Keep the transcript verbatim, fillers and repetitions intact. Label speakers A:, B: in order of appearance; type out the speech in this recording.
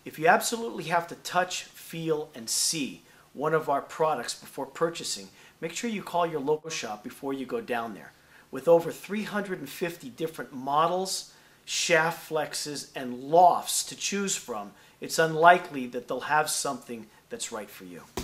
A: If you absolutely have to touch, feel, and see one of our products before purchasing, make sure you call your local shop before you go down there. With over three hundred fifty different models, shaft flexes, and lofts to choose from, it's unlikely that they'll have something that's right for you.